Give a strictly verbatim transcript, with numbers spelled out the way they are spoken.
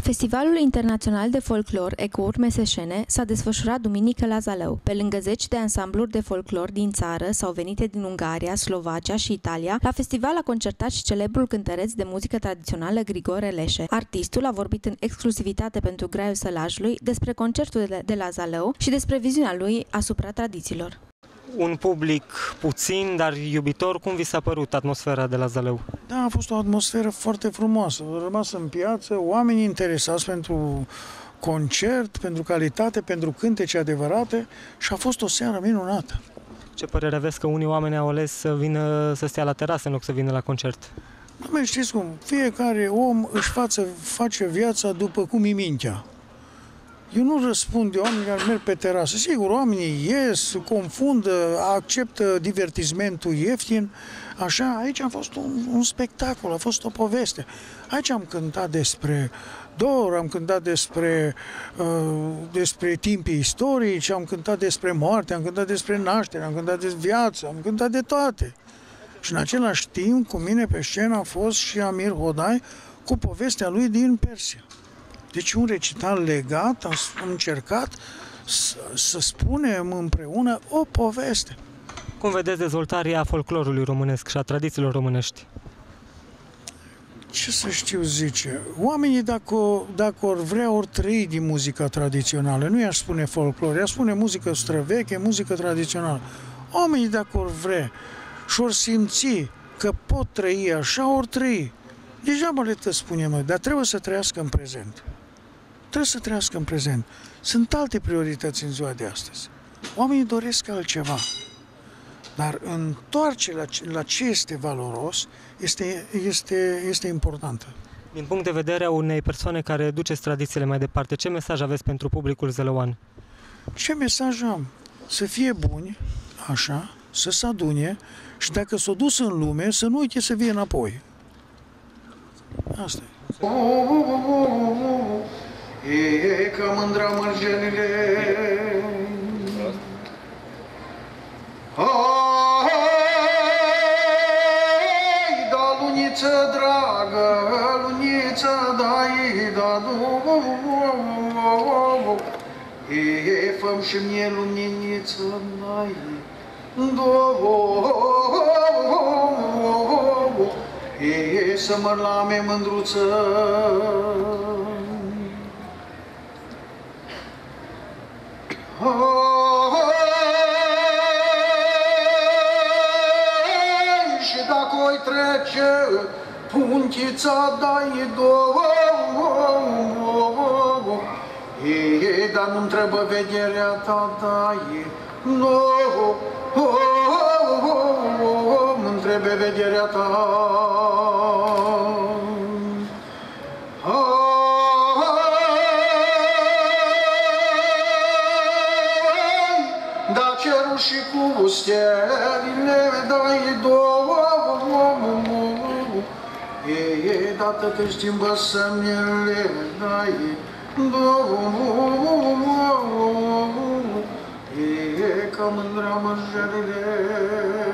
Festivalul Internațional de Folclor Ecouri Meseșene s-a desfășurat duminică la Zalău. Pe lângă zeci de ansambluri de folclor din țară sau venite din Ungaria, Slovacia și Italia, la festival a concertat și celebrul cântăreț de muzică tradițională Grigore Leșe. Artistul a vorbit în exclusivitate pentru Graiul Sălajului despre concertul de la Zalău și despre viziunea lui asupra tradițiilor. Un public puțin, dar iubitor. Cum vi s-a părut atmosfera de la Zalău? Da, a fost o atmosferă foarte frumoasă. Au rămas în piață oameni interesați pentru concert, pentru calitate, pentru cântece adevărate și a fost o seară minunată. Ce părere aveți că unii oameni au ales să vină să stea la terasă în loc să vină la concert? Nu, știți cum, fiecare om își față, face viața după cum îi mintea. Eu nu răspund de oameni care merg pe terasă. Sigur, oamenii ies, confundă, acceptă divertismentul ieftin. Așa, aici a fost un, un spectacol, a fost o poveste. Aici am cântat despre dor, am cântat despre, uh, despre timpii istorici, am cântat despre moarte, am cântat despre naștere, am cântat despre viață, am cântat de toate. Și în același timp, cu mine pe scenă a fost și Amir Hodai cu povestea lui din Persia. Deci un recital legat, am încercat să, să spunem împreună o poveste. Cum vedeți dezvoltarea folclorului românesc și a tradițiilor românești? Ce să știu zice, oamenii dacă, dacă or vrea, ori trăi din muzica tradițională, nu i-aș spune folclor, i-aș spune muzică străveche, muzică tradițională. Oamenii dacă or vrea și or simți că pot trăi așa, ori trăi. Degeaba le tot spunem noi, dar trebuie să trăiască în prezent. Trebuie să trăiască în prezent. Sunt alte priorități în ziua de astăzi. Oamenii doresc altceva. Dar întoarcerea la ce este valoros este, este, este importantă. Din punct de vedere a unei persoane care duceți tradițiile mai departe, ce mesaj aveți pentru publicul zălăuan? Ce mesaj am? Să fie buni, așa, să se adune și dacă s-o dus în lume, să nu uite să vie înapoi. Asta e. E că mândra mărgelile. Hai, da luniță dragă, luniță dai, da du. E făm și mie luminiță dai, do. E să mă lame mândruță. Și dacă oi trece punchița dai două, e, dar nu-mi trebuie vederea ta dai, nu, nu-mi trebuie vederea ta. Da cerul și cu stelile dai două, e, dată că schimbă semnele dai două, e, că mândrea mărgelile.